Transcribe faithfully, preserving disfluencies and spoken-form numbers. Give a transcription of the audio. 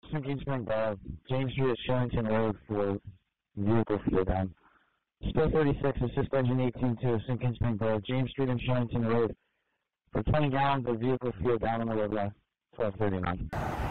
Sinking Spring Bar, James Street at Shillington Road for vehicle fuel down. Spill thirty-six, assist engine eighteen to Sinking Spring Bar, James Street and Shillington Road for twenty gallons of vehicle fuel down on the road line, twelve thirty-nine.